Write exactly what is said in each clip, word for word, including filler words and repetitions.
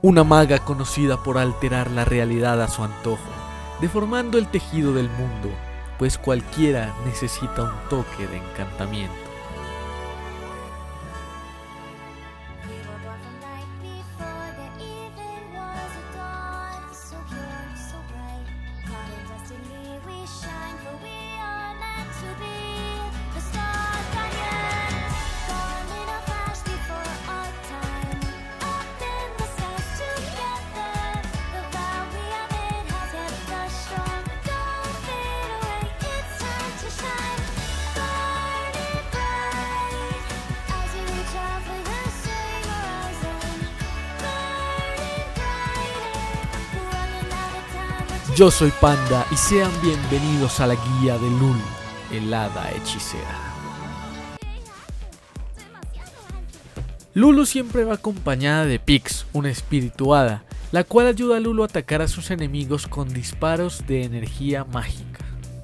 Una maga conocida por alterar la realidad a su antojo, deformando el tejido del mundo, pues cualquiera necesita un toque de encantamiento. Yo soy Panda y sean bienvenidos a la guía de Lulu, el hada hechicera. Lulu siempre va acompañada de Pix, una espíritu hada, la cual ayuda a Lulu a atacar a sus enemigos con disparos de energía mágica.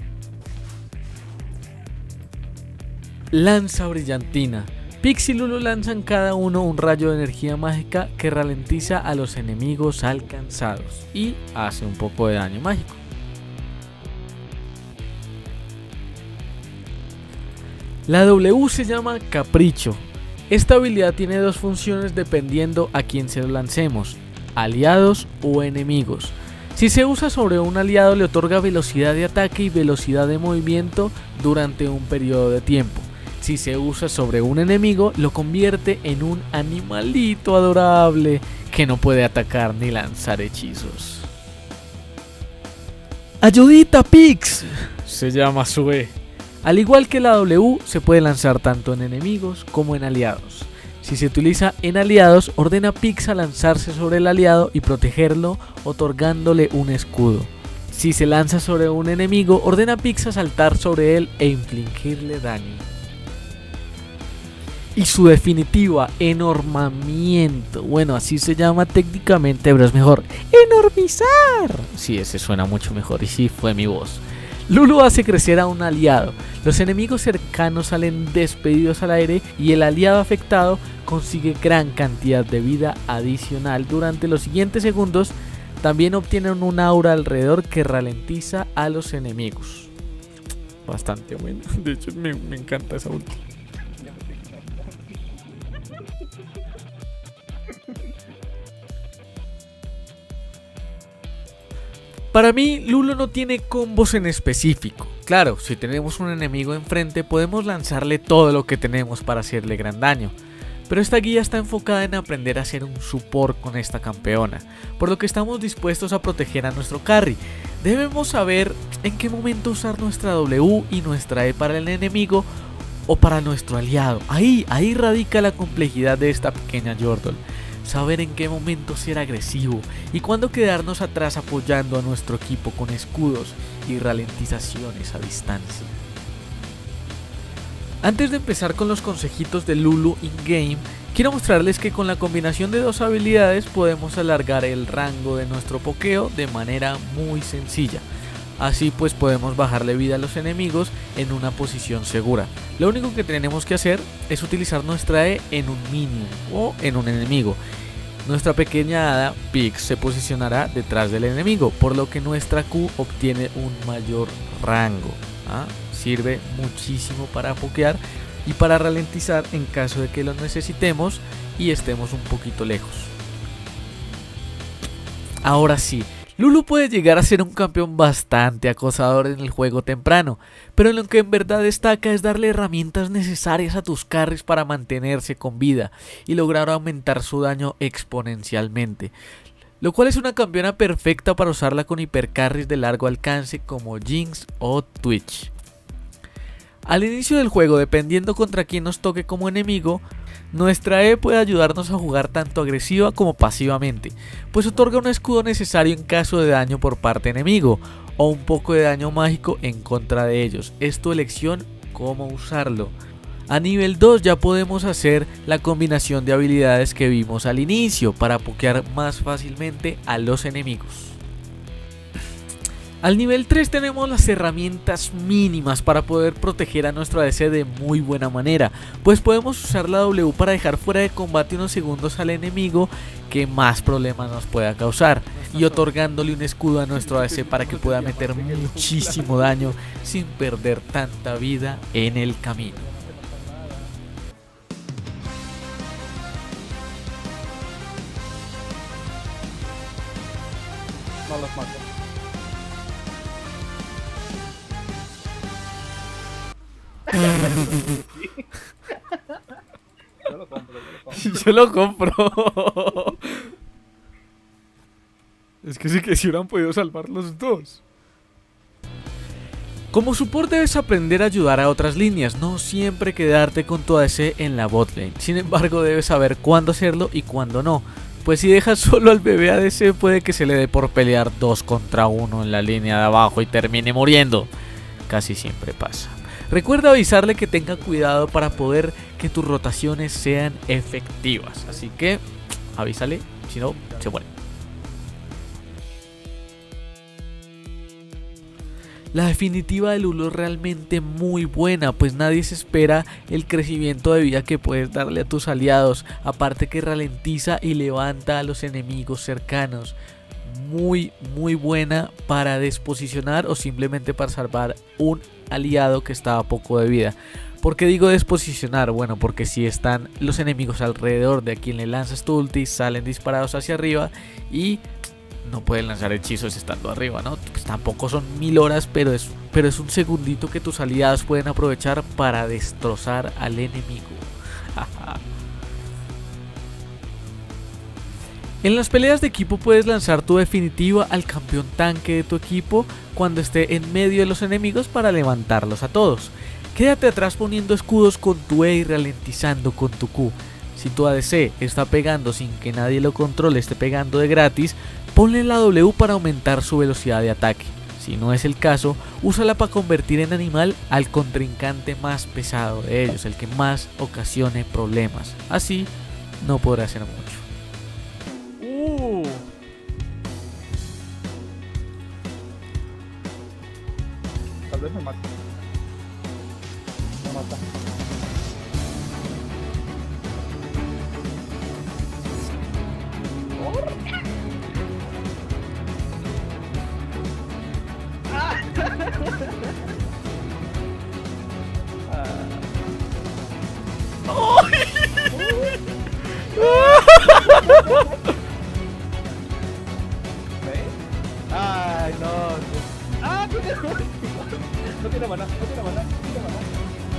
Lanza brillantina. Pix y Lulu lanzan cada uno un rayo de energía mágica que ralentiza a los enemigos alcanzados y hace un poco de daño mágico. La W se llama Capricho. Esta habilidad tiene dos funciones dependiendo a quién se lo lancemos, aliados o enemigos. Si se usa sobre un aliado le otorga velocidad de ataque y velocidad de movimiento durante un periodo de tiempo. Si se usa sobre un enemigo, lo convierte en un animalito adorable que no puede atacar ni lanzar hechizos. ¡Ayudita, Pix! Se llama Sue. Al igual que la W, se puede lanzar tanto en enemigos como en aliados. Si se utiliza en aliados, ordena a Pix a lanzarse sobre el aliado y protegerlo, otorgándole un escudo. Si se lanza sobre un enemigo, ordena a Pix a saltar sobre él e infligirle daño. Y su definitiva, enormamiento. Bueno, así se llama técnicamente, pero es mejor enormizar. Sí, ese suena mucho mejor y sí, fue mi voz. Lulu hace crecer a un aliado. Los enemigos cercanos salen despedidos al aire y el aliado afectado consigue gran cantidad de vida adicional durante los siguientes segundos. También obtienen un aura alrededor que ralentiza a los enemigos. Bastante bueno. De hecho, me, me encanta esa última. Para mí, Lulu no tiene combos en específico. Claro, si tenemos un enemigo enfrente podemos lanzarle todo lo que tenemos para hacerle gran daño. Pero esta guía está enfocada en aprender a hacer un support con esta campeona, por lo que estamos dispuestos a proteger a nuestro carry. Debemos saber en qué momento usar nuestra W y nuestra E para el enemigo o para nuestro aliado. Ahí, ahí radica la complejidad de esta pequeña Yordle. Saber en qué momento ser agresivo y cuándo quedarnos atrás apoyando a nuestro equipo con escudos y ralentizaciones a distancia. Antes de empezar con los consejitos de Lulu in-game, quiero mostrarles que con la combinación de dos habilidades podemos alargar el rango de nuestro pokeo de manera muy sencilla. Así pues podemos bajarle vida a los enemigos en una posición segura. Lo único que tenemos que hacer es utilizar nuestra E en un minion o en un enemigo. Nuestra pequeña hada Pix se posicionará detrás del enemigo, por lo que nuestra Q obtiene un mayor rango. ¿Ah? Sirve muchísimo para pokear y para ralentizar en caso de que lo necesitemos y estemos un poquito lejos. Ahora sí. Lulu puede llegar a ser un campeón bastante acosador en el juego temprano, pero lo que en verdad destaca es darle herramientas necesarias a tus carries para mantenerse con vida y lograr aumentar su daño exponencialmente, lo cual es una campeona perfecta para usarla con hipercarries de largo alcance como Jinx o Twitch. Al inicio del juego, dependiendo contra quién nos toque como enemigo, nuestra E puede ayudarnos a jugar tanto agresiva como pasivamente, pues otorga un escudo necesario en caso de daño por parte enemigo, o un poco de daño mágico en contra de ellos. Es tu elección cómo usarlo. A nivel dos ya podemos hacer la combinación de habilidades que vimos al inicio para pokear más fácilmente a los enemigos. Al nivel tres tenemos las herramientas mínimas para poder proteger a nuestro A D C de muy buena manera, pues podemos usar la W para dejar fuera de combate unos segundos al enemigo que más problemas nos pueda causar, y otorgándole un escudo a nuestro A D C para que pueda meter muchísimo daño sin perder tanta vida en el camino. No los mato. Yo lo compro, yo lo compro. Yo lo compro. Es que sí que si hubieran podido salvar los dos. Como support debes aprender a ayudar a otras líneas, no siempre quedarte con tu A D C en la botlane. Sin embargo, debes saber cuándo hacerlo y cuándo no, pues si dejas solo al bebé A D C puede que se le dé por pelear dos contra uno en la línea de abajo y termine muriendo. Casi siempre pasa. Recuerda avisarle que tenga cuidado para poder que tus rotaciones sean efectivas, así que avísale, si no se muere. La definitiva de Lulu es realmente muy buena, pues nadie se espera el crecimiento de vida que puedes darle a tus aliados, aparte que ralentiza y levanta a los enemigos cercanos. Muy muy buena para desposicionar o simplemente para salvar un aliado que estaba poco de vida. ¿Por qué digo desposicionar? Bueno, porque si están los enemigos alrededor de a quien le lanzas tu ulti, salen disparados hacia arriba y no pueden lanzar hechizos estando arriba, ¿no? Pues tampoco son mil horas, pero es, pero es un segundito que tus aliados pueden aprovechar para destrozar al enemigo. En las peleas de equipo puedes lanzar tu definitiva al campeón tanque de tu equipo cuando esté en medio de los enemigos para levantarlos a todos. Quédate atrás poniendo escudos con tu E y ralentizando con tu Q. Si tu A D C está pegando sin que nadie lo controle, esté pegando de gratis, ponle la W para aumentar su velocidad de ataque. Si no es el caso, úsala para convertir en animal al contrincante más pesado de ellos, el que más ocasione problemas. Así no podrá hacer mucho. Uh. Tal vez me mate. Me mata. Ay, no. Ah, no tiene mana. No tiene mana, no tiene mana, no tiene mana.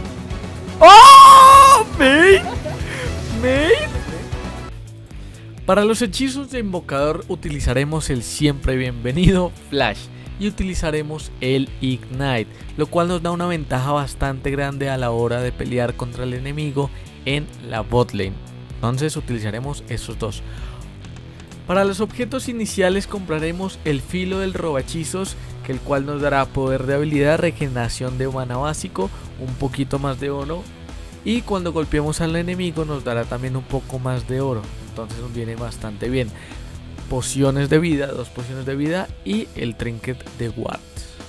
¡Oh! ¿Main? ¿Main? Para los hechizos de invocador utilizaremos el siempre bienvenido Flash y utilizaremos el Ignite, lo cual nos da una ventaja bastante grande a la hora de pelear contra el enemigo en la botlane. Entonces utilizaremos esos dos. Para los objetos iniciales compraremos el filo del robachizos, que el cual nos dará poder de habilidad, regeneración de mana básico, un poquito más de oro, y cuando golpeemos al enemigo nos dará también un poco más de oro, entonces nos viene bastante bien. Pociones de vida, dos pociones de vida y el trinket de Ward.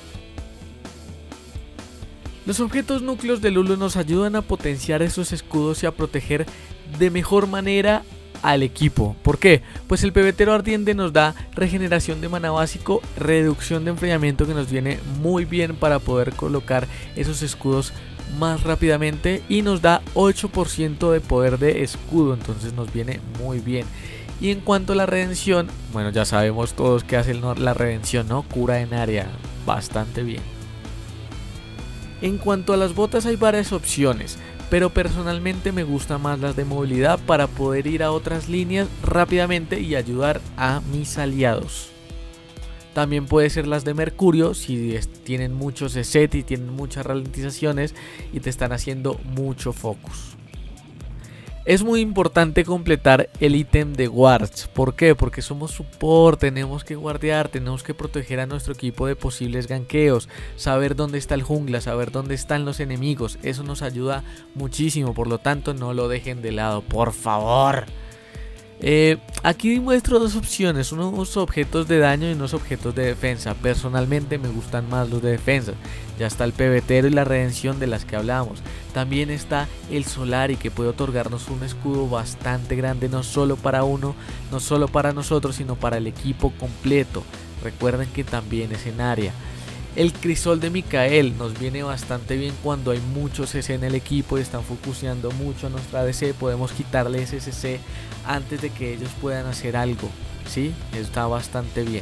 Los objetos núcleos de Lulu nos ayudan a potenciar esos escudos y a proteger de mejor manera al equipo. ¿Por qué? Pues el pebetero ardiente nos da regeneración de mana básico, reducción de enfriamiento, que nos viene muy bien para poder colocar esos escudos más rápidamente, y nos da ocho por ciento de poder de escudo, entonces nos viene muy bien. Y en cuanto a la redención, bueno, ya sabemos todos que hace la redención, ¿no? Cura en área, bastante bien. En cuanto a las botas hay varias opciones, pero personalmente me gustan más las de movilidad para poder ir a otras líneas rápidamente y ayudar a mis aliados. También puede ser las de mercurio si tienen muchos set y tienen muchas ralentizaciones y te están haciendo mucho focus. Es muy importante completar el ítem de wards. ¿Por qué? Porque somos support, tenemos que guardear, tenemos que proteger a nuestro equipo de posibles gankeos, saber dónde está el jungla, saber dónde están los enemigos. Eso nos ayuda muchísimo, por lo tanto no lo dejen de lado, por favor. Eh, aquí muestro dos opciones, unos objetos de daño y unos objetos de defensa. Personalmente me gustan más los de defensa. Ya está el pebetero y la redención de las que hablamos. También está el Solari, que puede otorgarnos un escudo bastante grande, no solo para uno, no solo para nosotros, sino para el equipo completo. Recuerden que también es en área. El crisol de Micael nos viene bastante bien cuando hay muchos C C en el equipo y están focuseando mucho a nuestra A D C. Podemos quitarle ese C C antes de que ellos puedan hacer algo, ¿sí? Está bastante bien.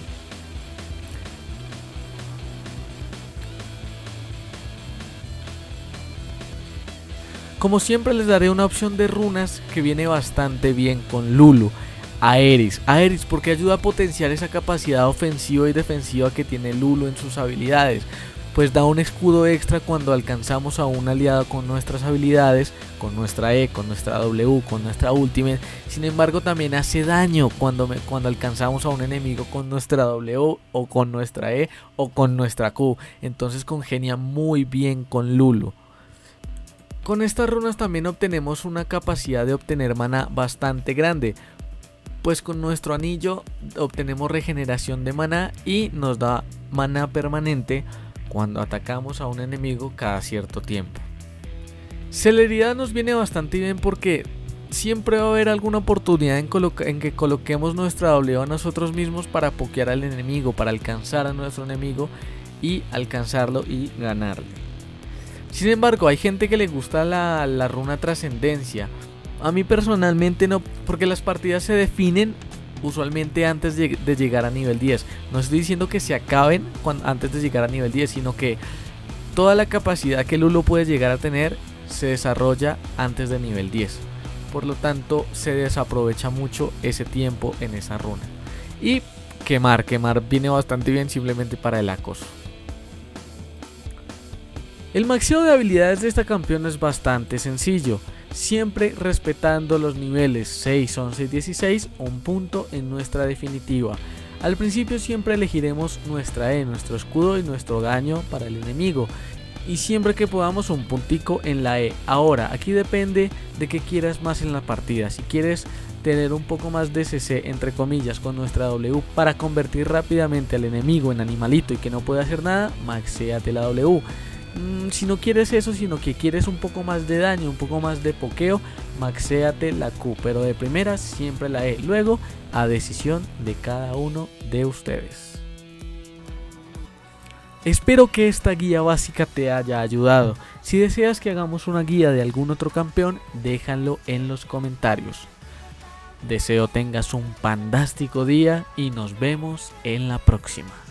Como siempre les daré una opción de runas que viene bastante bien con Lulu. Aeris, Aeris porque ayuda a potenciar esa capacidad ofensiva y defensiva que tiene Lulu en sus habilidades, pues da un escudo extra cuando alcanzamos a un aliado con nuestras habilidades, con nuestra E, con nuestra W, con nuestra Ultimate. Sin embargo también hace daño cuando, me, cuando alcanzamos a un enemigo con nuestra W o con nuestra E o con nuestra Q, entonces congenia muy bien con Lulu. Con estas runas también obtenemos una capacidad de obtener mana bastante grande, pues con nuestro anillo obtenemos regeneración de maná y nos da maná permanente cuando atacamos a un enemigo cada cierto tiempo. Celeridad nos viene bastante bien porque siempre va a haber alguna oportunidad en, en que coloquemos nuestra W a nosotros mismos para pokear al enemigo, para alcanzar a nuestro enemigo y alcanzarlo y ganarle. Sin embargo, hay gente que le gusta la, la runa trascendencia. A mí personalmente no, porque las partidas se definen usualmente antes de, de llegar a nivel diez. No estoy diciendo que se acaben cuando, antes de llegar a nivel diez, sino que toda la capacidad que Lulu puede llegar a tener se desarrolla antes de nivel diez. Por lo tanto, se desaprovecha mucho ese tiempo en esa runa. Y quemar, quemar viene bastante bien simplemente para el acoso. El maxeo de habilidades de esta campeona es bastante sencillo, siempre respetando los niveles seis, once y dieciséis, un punto en nuestra definitiva. Al principio siempre elegiremos nuestra E, nuestro escudo y nuestro daño para el enemigo, y siempre que podamos un puntico en la E. Ahora, aquí depende de qué quieras más en la partida. Si quieres tener un poco más de C C entre comillas con nuestra W para convertir rápidamente al enemigo en animalito y que no puede hacer nada, maxéate la W. Si no quieres eso, sino que quieres un poco más de daño, un poco más de pokeo, maxéate la Q, pero de primera siempre la E, luego a decisión de cada uno de ustedes. Espero que esta guía básica te haya ayudado. Si deseas que hagamos una guía de algún otro campeón, déjalo en los comentarios. Deseo tengas un fantástico día y nos vemos en la próxima.